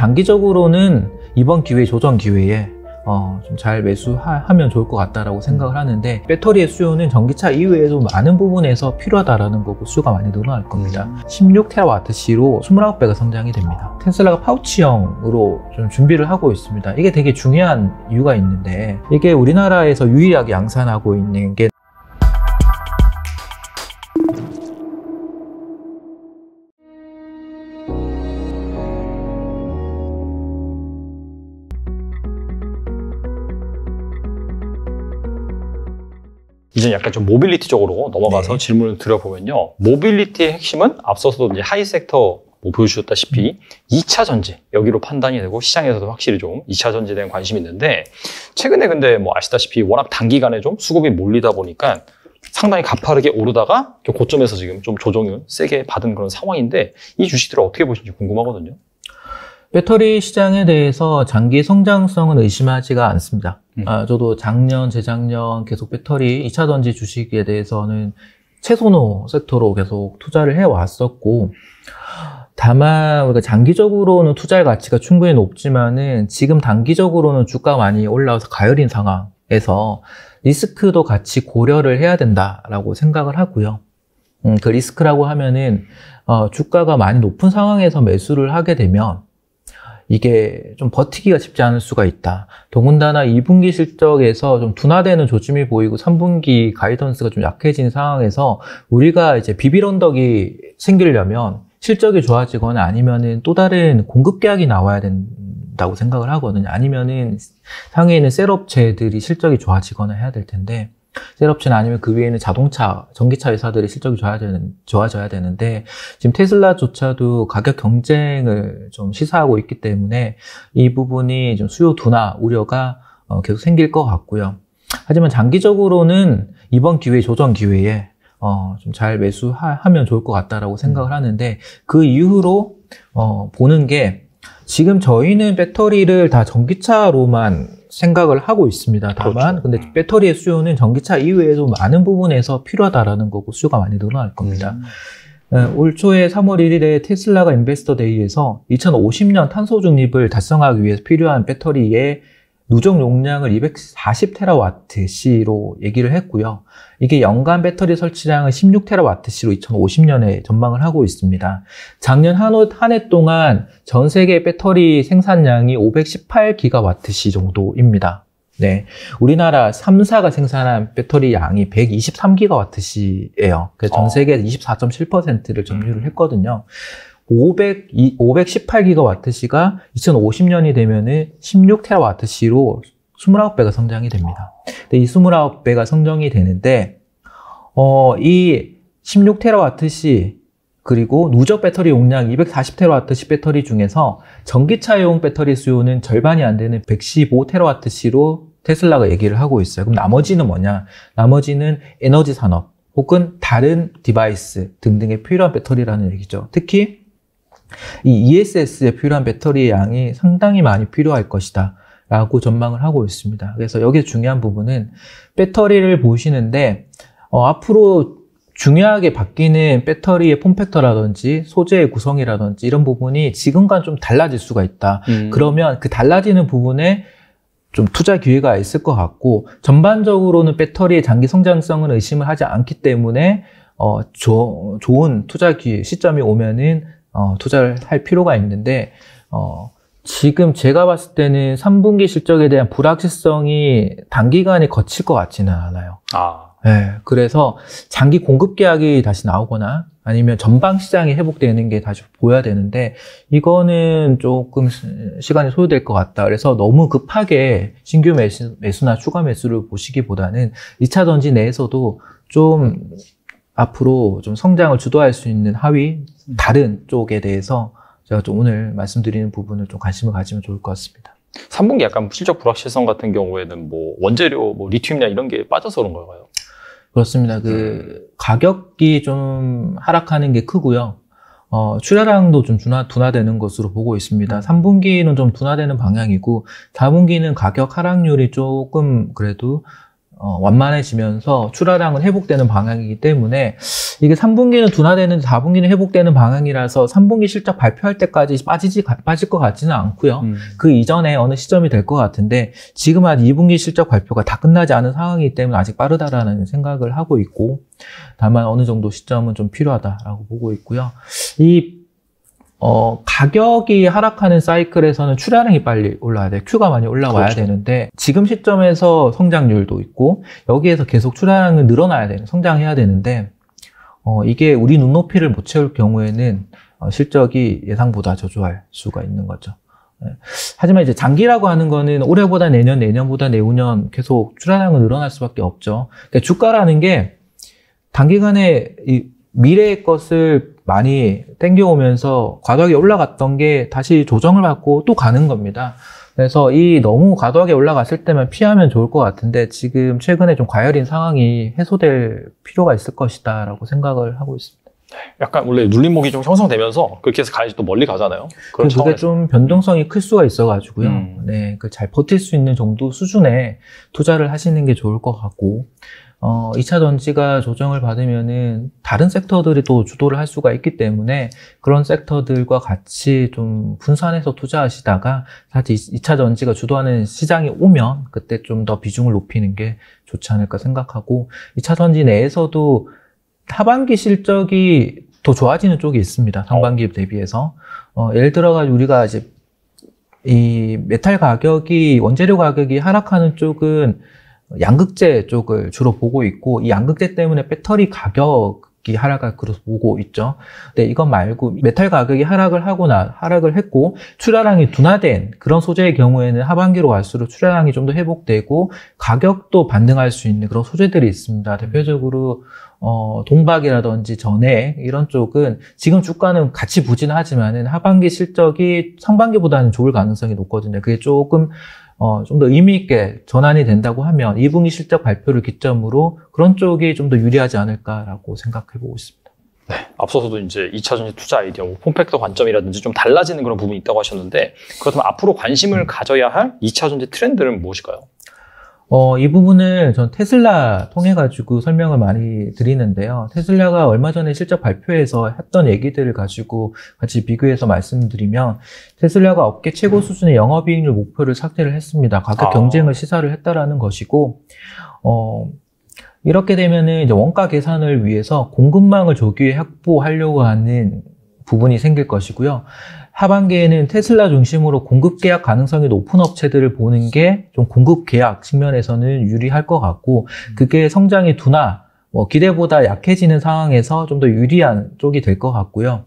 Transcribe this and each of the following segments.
단기적으로는 이번 기회, 조정 기회에 좀 잘 매수하면 좋을 것 같다라고 생각을 하는데, 배터리의 수요는 전기차 이외에도 많은 부분에서 필요하다라는 거고 수요가 많이 늘어날 겁니다. 16TWh로 29배가 성장이 됩니다. 테슬라가 파우치형으로 좀 준비를 하고 있습니다. 이게 되게 중요한 이유가 있는데, 이게 우리나라에서 유일하게 양산하고 있는 게 이제 약간 좀 모빌리티 쪽으로 넘어가서 질문을 드려보면요. 모빌리티의 핵심은 앞서서도 이제 하이 섹터 보여주셨다시피 2차 전지 여기로 판단이 되고, 시장에서도 확실히 좀 2차 전지에 대한 관심이 있는데, 최근에 근데 뭐 아시다시피 워낙 단기간에 좀 수급이 몰리다 보니까 상당히 가파르게 오르다가 고점에서 지금 좀 조정을 세게 받은 그런 상황인데, 이 주식들을 어떻게 보시는지 궁금하거든요. 배터리 시장에 대해서 장기 성장성은 의심하지가 않습니다. 저도 작년, 재작년 계속 배터리 2차 전지 주식에 대해서는 최선호 섹터로 계속 투자를 해왔었고, 다만 우리가 장기적으로는 투자의 가치가 충분히 높지만은 지금 단기적으로는 주가가 많이 올라와서 가열인 상황에서 리스크도 같이 고려를 해야 된다라고 생각을 하고요. 그 리스크라고 하면은 주가가 많이 높은 상황에서 매수를 하게 되면 이게 좀 버티기가 쉽지 않을 수가 있다. 더군다나 2분기 실적에서 좀 둔화되는 조짐이 보이고 3분기 가이던스가 좀 약해진 상황에서 우리가 이제 비빌 언덕이 생기려면 실적이 좋아지거나 아니면은 또 다른 공급 계약이 나와야 된다고 생각을 하거든요. 아니면은 상위에 있는 셀업체들이 실적이 좋아지거나 해야 될 텐데, 셀업체는 아니면 그 위에 있는 자동차, 전기차 회사들의 실적이 좋아져야 되는데, 지금 테슬라조차도 가격 경쟁을 좀 시사하고 있기 때문에 이 부분이 좀 수요 둔화 우려가 계속 생길 것 같고요. 하지만 장기적으로는 이번 기회, 조정 기회에 좀 잘 매수하면 좋을 것 같다라고 생각을 하는데, 그 이후로 보는 게, 지금 저희는 배터리를 다 전기차로만 생각을 하고 있습니다. 다만 근데 배터리의 수요는 전기차 이외에도 많은 부분에서 필요하다라는 거고 수요가 많이 늘어날 겁니다. 올 초에 3월 1일에 테슬라가 인베스터 데이에서 2050년 탄소 중립을 달성하기 위해서 필요한 배터리의 누적 용량을 240TWh로 얘기를 했고요. 이게 연간 배터리 설치량을 16TWh로 2050년에 전망을 하고 있습니다. 작년 한 해 동안 전 세계 배터리 생산량이 518GWh 정도입니다. 네, 우리나라 3사가 생산한 배터리 양이 123GWh예요. 그래서 전 세계 24.7%를 점유를 했거든요. 518GWh가 2050년이 되면은 16TWh로 29배가 성장이 됩니다. 근데 이 29배가 성장이 되는데, 이 16TWh 그리고 누적 배터리 용량 240TWh 배터리 중에서 전기차용 배터리 수요는 절반이 안 되는 115TWh로 테슬라가 얘기를 하고 있어요. 그럼 나머지는 뭐냐? 나머지는 에너지 산업 혹은 다른 디바이스 등등에 필요한 배터리라는 얘기죠. 특히 이 ESS에 필요한 배터리의 양이 상당히 많이 필요할 것이다 라고 전망을 하고 있습니다. 그래서 여기서 중요한 부분은 배터리를 보시는데 앞으로 중요하게 바뀌는 배터리의 폼팩터라든지 소재의 구성이라든지 이런 부분이 지금과는 좀 달라질 수가 있다. 그러면 그 달라지는 부분에 좀 투자 기회가 있을 것 같고, 전반적으로는 배터리의 장기 성장성은 의심을 하지 않기 때문에 좋은 투자 기회 시점이 오면은 투자를 할 필요가 있는데, 지금 제가 봤을 때는 3분기 실적에 대한 불확실성이 단기간에 거칠 것 같지는 않아요. 네, 그래서 장기 공급 계약이 다시 나오거나 아니면 전방 시장이 회복되는 게 다시 보여야 되는데, 이거는 조금 시간이 소요될 것 같다. 그래서 너무 급하게 신규 매수나 추가 매수를 보시기보다는 2차 전지 내에서도 좀 앞으로 좀 성장을 주도할 수 있는 다른 쪽에 대해서 제가 좀 오늘 말씀드리는 부분을 좀 관심을 가지면 좋을 것 같습니다. 3분기 약간 실적 불확실성 같은 경우에는 뭐 원재료, 뭐 리튬이나 이런 게 빠져서 그런 건가요? 그렇습니다. 가격이 좀 하락하는 게 크고요. 출하량도 좀 둔화되는 것으로 보고 있습니다. 3분기는 좀 둔화되는 방향이고, 4분기는 가격 하락률이 조금 그래도 완만해지면서 출하량은 회복되는 방향이기 때문에 이게 3분기는 둔화되는데 4분기는 회복되는 방향이라서 3분기 실적 발표할 때까지 빠질 것 같지는 않고요. 그 이전에 어느 시점이 될 것 같은데 지금 아직 2분기 실적 발표가 다 끝나지 않은 상황이기 때문에 아직 빠르다라는 생각을 하고 있고 다만 어느 정도 시점은 좀 필요하다라고 보고 있고요. 가격이 하락하는 사이클에서는 출하량이 빨리 올라와야 돼요. Q가 많이 올라와야 그렇죠. 되는데 지금 시점에서 성장률도 있고 여기에서 계속 출하량은 늘어나야 되는 성장해야 되는데 이게 우리 눈높이를 못 채울 경우에는 실적이 예상보다 저조할 수가 있는 거죠. 하지만 이제 장기라고 하는 거는 올해보다 내년, 내년보다 내후년 계속 출하량은 늘어날 수밖에 없죠. 그러니까 주가라는 게 단기간에 미래의 것을 많이 땡겨오면서 과도하게 올라갔던 게 다시 조정을 받고 또 가는 겁니다. 그래서 너무 과도하게 올라갔을 때만 피하면 좋을 것 같은데 지금 최근에 좀 과열인 상황이 해소될 필요가 있을 것이다 라고 생각을 하고 있습니다. 약간 원래 눌림목이 좀 형성되면서 그렇게 해서 가야지 또 멀리 가잖아요. 그게 좀 변동성이 클 수가 있어가지고요. 네, 잘 버틸 수 있는 정도 수준에 투자를 하시는 게 좋을 것 같고 2차 전지가 조정을 받으면은 다른 섹터들이 또 주도를 할 수가 있기 때문에 그런 섹터들과 같이 좀 분산해서 투자하시다가 사실 2차 전지가 주도하는 시장이 오면 그때 좀 더 비중을 높이는 게 좋지 않을까 생각하고 2차 전지 내에서도 하반기 실적이 더 좋아지는 쪽이 있습니다. 상반기 대비해서. 예를 들어가지고 우리가 이제 이 메탈 가격이 원재료 가격이 하락하는 쪽은 양극재 쪽을 주로 보고 있고 이 양극재 때문에 배터리 가격이 하락할 것으로 보고 있죠. 근데 이것 말고 메탈 가격이 하락을 했고 출하량이 둔화된 그런 소재의 경우에는 하반기로 갈수록 출하량이 좀 더 회복되고 가격도 반등할 수 있는 그런 소재들이 있습니다. 대표적으로 동박이라든지 전해 이런 쪽은 지금 주가는 같이 부진하지만은 하반기 실적이 상반기보다는 좋을 가능성이 높거든요. 그게 조금 좀 더 의미 있게 전환이 된다고 하면 2분기 실적 발표를 기점으로 그런 쪽이 좀 더 유리하지 않을까라고 생각해 보고 있습니다. 네, 앞서서도 이제 2차 전지 투자 아이디어, 폼팩터 관점이라든지 좀 달라지는 그런 부분이 있다고 하셨는데 그렇다면 앞으로 관심을 가져야 할 2차 전지 트렌드는 무엇일까요? 이 부분을 전 테슬라 통해 가지고 설명을 많이 드리는데요. 테슬라가 얼마 전에 실적 발표에서 했던 얘기들을 가지고 같이 비교해서 말씀드리면 테슬라가 업계 최고 수준의 영업이익률 목표를 삭제를 했습니다. 가격 경쟁을 시사를 했다라는 것이고 이렇게 되면은 이제 원가 계산을 위해서 공급망을 조기에 확보하려고 하는 부분이 생길 것이고요. 하반기에는 테슬라 중심으로 공급 계약 가능성이 높은 업체들을 보는 게 좀 공급 계약 측면에서는 유리할 것 같고 그게 성장의 둔화, 기대보다 약해지는 상황에서 좀 더 유리한 쪽이 될 것 같고요.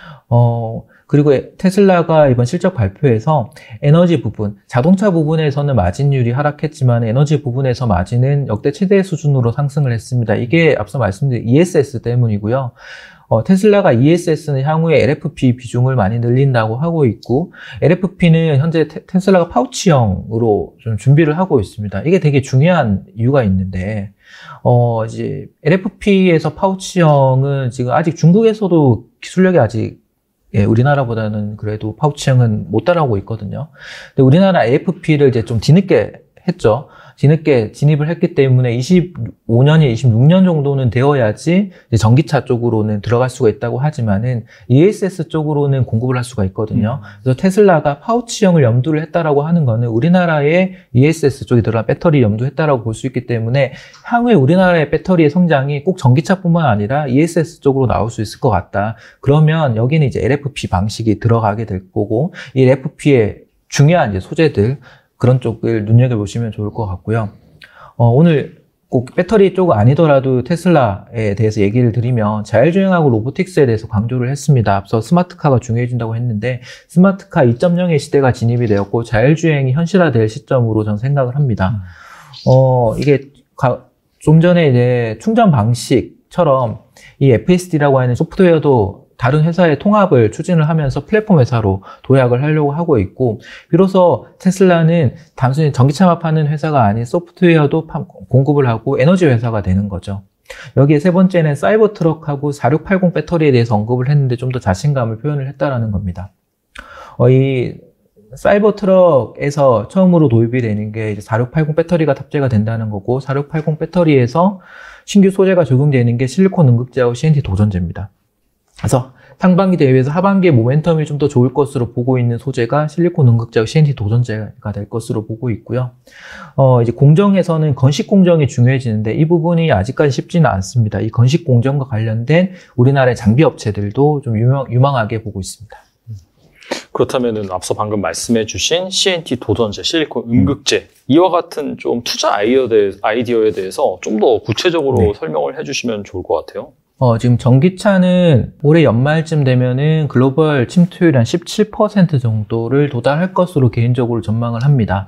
그리고 테슬라가 이번 실적 발표에서 에너지 부분, 자동차 부분에서는 마진율이 하락했지만 에너지 부분에서 마진은 역대 최대 수준으로 상승을 했습니다. 이게 앞서 말씀드린 ESS 때문이고요. 테슬라가 ESS는 향후에 LFP 비중을 많이 늘린다고 하고 있고 LFP는 현재 테슬라가 파우치형으로 좀 준비를 하고 있습니다. 이게 되게 중요한 이유가 있는데 이제 LFP에서 파우치형은 지금 아직 중국에서도 기술력이 아직 우리나라보다는 그래도 파우치형은 못 따라오고 있거든요. 근데 우리나라 AFP를 이제 좀 뒤늦게 했죠. 뒤늦게 진입을 했기 때문에 25년이 26년 정도는 되어야지 이제 전기차 쪽으로는 들어갈 수가 있다고 하지만은 ESS 쪽으로는 공급을 할 수가 있거든요. 그래서 테슬라가 파우치형을 염두를 했다라고 하는 거는 우리나라의 ESS 쪽에 들어간 배터리 염두했다라고 볼 수 있기 때문에 향후에 우리나라의 배터리의 성장이 꼭 전기차뿐만 아니라 ESS 쪽으로 나올 수 있을 것 같다. 그러면 여기는 이제 LFP 방식이 들어가게 될 거고 이 LFP의 중요한 이제 소재들 그런 쪽을 눈여겨보시면 좋을 것 같고요. 오늘 꼭 배터리 쪽 아니더라도 테슬라에 대해서 얘기를 드리면 자율주행하고 로보틱스에 대해서 강조를 했습니다. 앞서 스마트카가 중요해진다고 했는데 스마트카 2.0의 시대가 진입이 되었고 자율주행이 현실화될 시점으로 저는 생각을 합니다. 이게 좀 전에 이제 충전 방식처럼 이 FSD라고 하는 소프트웨어도 다른 회사의 통합을 추진을 하면서 플랫폼 회사로 도약을 하려고 하고 있고 비로소 테슬라는 단순히 전기차만 파는 회사가 아닌 소프트웨어도 공급을 하고 에너지 회사가 되는 거죠. 여기에 세 번째는 사이버 트럭하고 4680 배터리에 대해서 언급을 했는데 좀 더 자신감을 표현을 했다라는 겁니다. 이 사이버 트럭에서 처음으로 도입이 되는 게 이제 4680 배터리가 탑재가 된다는 거고, 4680 배터리에서 신규 소재가 적용되는 게 실리콘 음극재하고 CNT 도전재입니다. 그래서 상반기 대비해서 하반기에 모멘텀이 좀 더 좋을 것으로 보고 있는 소재가 실리콘 음극재하고 CNT 도전재가 될 것으로 보고 있고요. 이제 공정에서는 건식 공정이 중요해지는데 이 부분이 아직까지 쉽지는 않습니다. 이 건식 공정과 관련된 우리나라의 장비 업체들도 좀 유망하게 보고 있습니다. 그렇다면은 앞서 방금 말씀해 주신 CNT 도전재, 실리콘 음극재 이와 같은 좀 투자 아이디어에 대해서 좀 더 구체적으로 설명을 해주시면 좋을 것 같아요. 지금 전기차는 올해 연말쯤 되면은 글로벌 침투율 한 17% 정도를 도달할 것으로 개인적으로 전망을 합니다.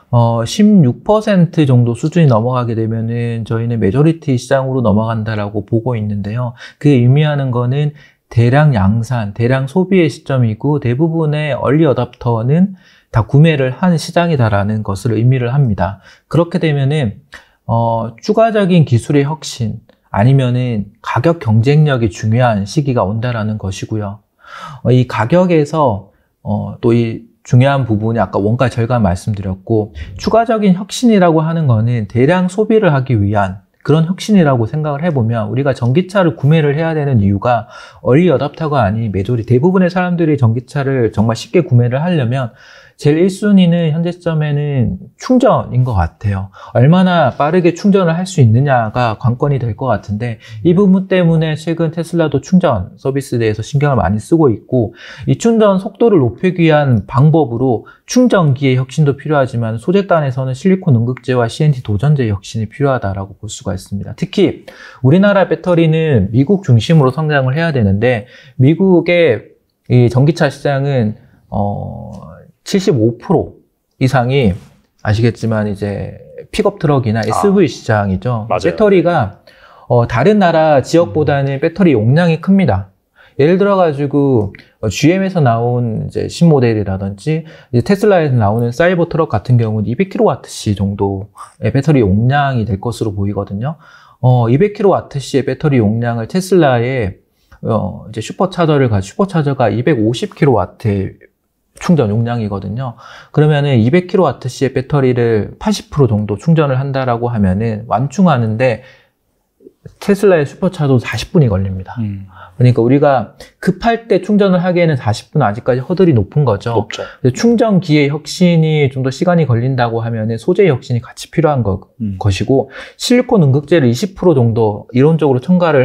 16% 정도 수준이 넘어가게 되면은 저희는 메조리티 시장으로 넘어간다라고 보고 있는데요. 그게 의미하는 거는 대량 양산, 대량 소비의 시점이고 대부분의 얼리 어답터는 다 구매를 한 시장이다라는 것을 의미를 합니다. 그렇게 되면은 추가적인 기술의 혁신 아니면은 가격 경쟁력이 중요한 시기가 온다라는 것이고요. 이 가격에서 또 이 중요한 부분이 아까 원가 절감 말씀드렸고, 추가적인 혁신이라고 하는 거는 대량 소비를 하기 위한 그런 혁신이라고 생각을 해보면 우리가 전기차를 구매를 해야 되는 이유가 얼리 어답터가 아닌 대부분의 사람들이 전기차를 정말 쉽게 구매를 하려면 제일 1순위는 현재 시점에는 충전인 것 같아요. 얼마나 빠르게 충전을 할 수 있느냐가 관건이 될 것 같은데, 이 부분 때문에 최근 테슬라도 충전 서비스에 대해서 신경을 많이 쓰고 있고, 이 충전 속도를 높이기 위한 방법으로 충전기의 혁신도 필요하지만 소재단에서는 실리콘 음극재와 CNT 도전재의 혁신이 필요하다라고 볼 수가 있습니다. 특히 우리나라 배터리는 미국 중심으로 성장을 해야 되는데, 미국의 이 전기차 시장은 75% 이상이 아시겠지만 이제 픽업 트럭이나 SV 시장이죠. 맞아요. 배터리가 다른 나라 지역보다는 배터리 용량이 큽니다. 예를 들어가지고 GM에서 나온 이제 신모델이라든지 이제 테슬라에서 나오는 사이버 트럭 같은 경우는 200kWh 정도의 배터리 용량이 될 것으로 보이거든요. 200kWh의 배터리 용량을 테슬라의 이제 슈퍼차저가 250kW의 충전 용량이거든요. 그러면은 200kWh의 배터리를 80% 정도 충전을 한다라고 하면은 완충하는데 테슬라의 슈퍼차도 40분이 걸립니다. 그러니까 우리가 급할 때 충전을 하기에는 40분은 아직까지 허들이 높은 거죠. 높죠. 충전기의 혁신이 좀 더 시간이 걸린다고 하면은 소재 혁신이 같이 필요한 것이고, 실리콘 음극재를 20% 정도 이론적으로 첨가를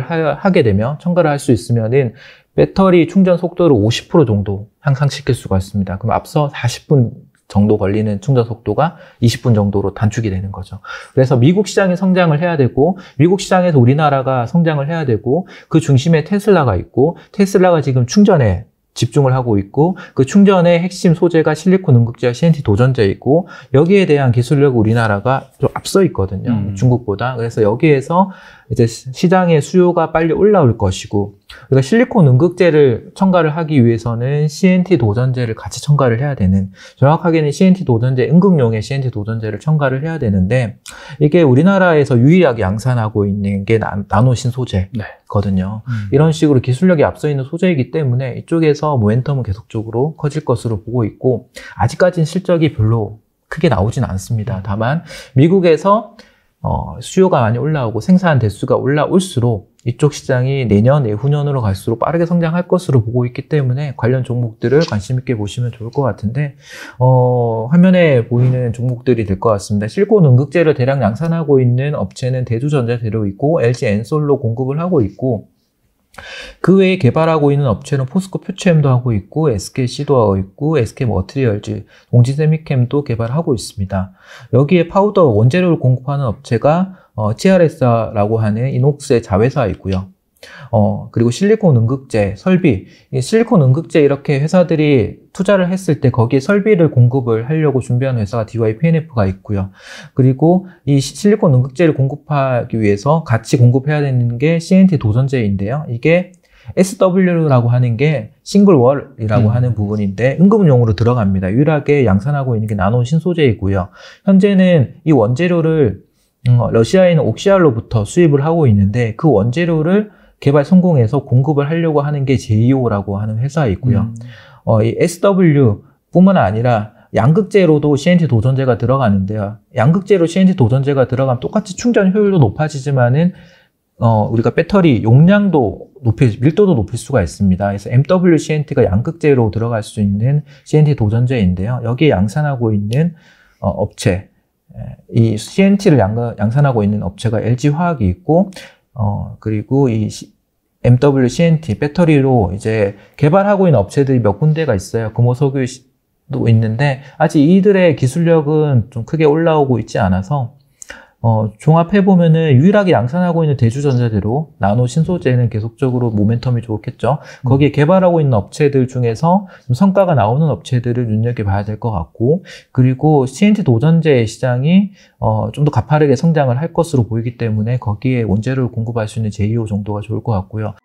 할 수 있으면은 배터리 충전 속도를 50% 정도 향상시킬 수가 있습니다. 그럼 앞서 40분 정도 걸리는 충전 속도가 20분 정도로 단축이 되는 거죠. 그래서 미국 시장이 성장을 해야 되고, 미국 시장에서 우리나라가 성장을 해야 되고, 그 중심에 테슬라가 있고, 테슬라가 지금 충전에 집중을 하고 있고, 그 충전의 핵심 소재가 실리콘 음극재와 CNT 도전재이고, 여기에 대한 기술력 우리나라가 좀 앞서 있거든요. 중국보다. 그래서 여기에서 이제 시장의 수요가 빨리 올라올 것이고, 그러니까 실리콘 음극재를 첨가를 하기 위해서는 CNT 도전재를 같이 첨가를 해야 되는, 정확하게는 CNT 도전재, 응급용의 CNT 도전재를 첨가를 해야 되는데, 이게 우리나라에서 유일하게 양산하고 있는 게 나노신 소재거든요. 이런 식으로 기술력이 앞서 있는 소재이기 때문에 이쪽에서 모멘텀은 계속적으로 커질 것으로 보고 있고, 아직까지는 실적이 별로 크게 나오진 않습니다. 다만 미국에서 수요가 많이 올라오고 생산 대수가 올라올수록 이쪽 시장이 내년, 내후년으로 갈수록 빠르게 성장할 것으로 보고 있기 때문에 관련 종목들을 관심 있게 보시면 좋을 것 같은데, 화면에 보이는 종목들이 될 것 같습니다. 실리콘 음극재를 대량 양산하고 있는 업체는 대두전자재료 있고, LG 엔솔로 공급을 하고 있고, 그 외에 개발하고 있는 업체는 포스코 퓨처엠도 하고 있고, SKC도 하고 있고, SK 머티리얼즈, 동지세미캠도 개발하고 있습니다. 여기에 파우더 원재료를 공급하는 업체가 TRS라고 하는 이녹스의 자회사이고요. 그리고 실리콘 음극재, 설비, 실리콘 음극재 이렇게 회사들이 투자를 했을 때 거기에 설비를 공급을 하려고 준비하는 회사가 DYPNF가 있고요. 그리고 이 실리콘 음극재를 공급하기 위해서 같이 공급해야 되는 게 CNT 도전재인데요. 이게 SW라고 하는 게 싱글월이라고 하는 부분인데 응급용으로 들어갑니다. 유일하게 양산하고 있는 게 나노 신소재이고요. 현재는 이 원재료를 러시아에 있는 옥시알로부터 수입을 하고 있는데, 그 원재료를 개발 성공해서 공급을 하려고 하는 게 제이오라고 하는 회사이고요. 이 SW 뿐만 아니라 양극재로도 CNT 도전제가 들어가는데요. 양극재로 CNT 도전제가 들어가면 똑같이 충전 효율도 높아지지만은 우리가 배터리 용량도 밀도도 높일 수가 있습니다. 그래서 MWCNT가 양극재로 들어갈 수 있는 CNT 도전제인데요. 여기에 양산하고 있는 업체, 이 CNT를 양산하고 있는 업체가 LG화학이 있고, 그리고 이 MWCNT 배터리로 이제 개발하고 있는 업체들이 몇 군데가 있어요. 금호석유도 있는데, 아직 이들의 기술력은 좀 크게 올라오고 있지 않아서, 종합해보면은 유일하게 양산하고 있는 대주전자재로 나노 신소재는 계속적으로 모멘텀이 좋겠죠. 거기에 개발하고 있는 업체들 중에서 좀 성과가 나오는 업체들을 눈여겨봐야 될 것 같고, 그리고 CNT 도전제 시장이 좀 더 가파르게 성장을 할 것으로 보이기 때문에 거기에 원재료를 공급할 수 있는 제2호 정도가 좋을 것 같고요.